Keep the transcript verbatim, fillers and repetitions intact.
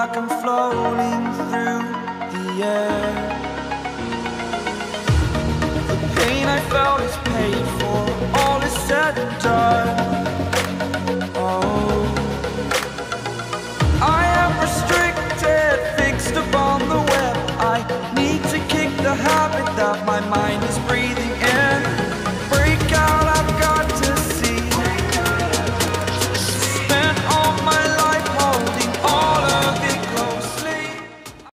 like I'm floating through the air. The pain I felt is paid for, all is said and done. Oh, I am restricted, fixed upon the web. I need to kick the habit that my mind is breathing